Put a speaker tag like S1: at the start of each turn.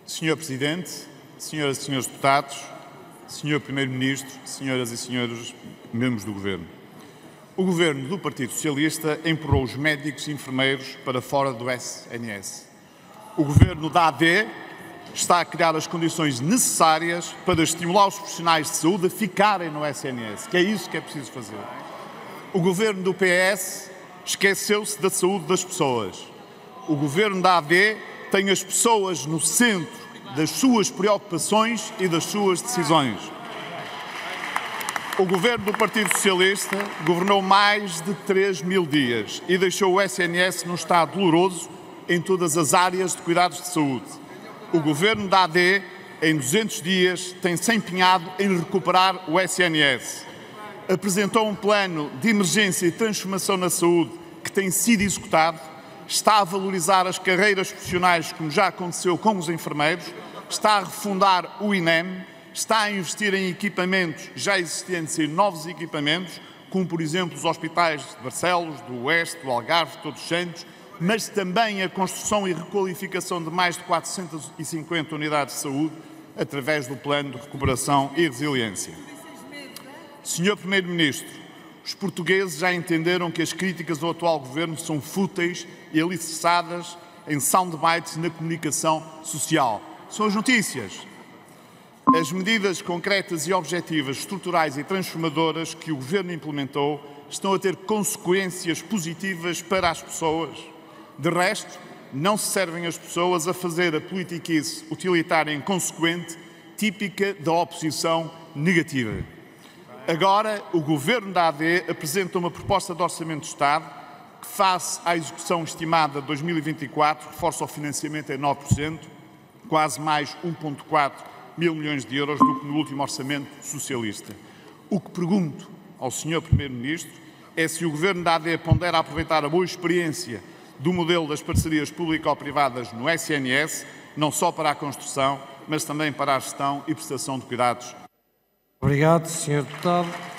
S1: Senhor Presidente, senhoras e senhores deputados, Senhor Primeiro-Ministro, senhoras e senhores membros do Governo. O Governo do Partido Socialista empurrou os médicos e enfermeiros para fora do SNS. O Governo da AD está a criar as condições necessárias para estimular os profissionais de saúde a ficarem no SNS, que é isso que é preciso fazer. O Governo do PS esqueceu-se da saúde das pessoas. O Governo da AD tem as pessoas no centro das suas preocupações e das suas decisões. O Governo do Partido Socialista governou mais de 3.000 dias e deixou o SNS num estado doloroso em todas as áreas de cuidados de saúde. O Governo da AD, em 200 dias, tem-se empenhado em recuperar o SNS. Apresentou um plano de emergência e transformação na saúde que tem sido executado, está a valorizar as carreiras profissionais, como já aconteceu com os enfermeiros, está a refundar o INEM, está a investir em equipamentos já existentes e novos equipamentos, como, por exemplo, os hospitais de Barcelos, do Oeste, do Algarve, de Todos os Santos, mas também a construção e requalificação de mais de 450 unidades de saúde através do Plano de Recuperação e Resiliência. Senhor Primeiro-Ministro, os portugueses já entenderam que as críticas ao atual governo são fúteis e alicerçadas em soundbites na comunicação social. São as notícias. As medidas concretas e objetivas, estruturais e transformadoras que o governo implementou estão a ter consequências positivas para as pessoas. De resto, não se servem as pessoas a fazer a politiquice utilitária inconsequente, típica da oposição negativa. Agora, o Governo da AD apresenta uma proposta de Orçamento de Estado que, face à execução estimada de 2024, reforça o financiamento em 9%, quase mais 1,4 mil milhões de euros do que no último Orçamento Socialista. O que pergunto ao Sr. Primeiro-Ministro é se o Governo da AD pondera aproveitar a boa experiência do modelo das parcerias público-privadas no SNS, não só para a construção, mas também para a gestão e prestação de cuidados.
S2: Obrigado, Sr. Deputado.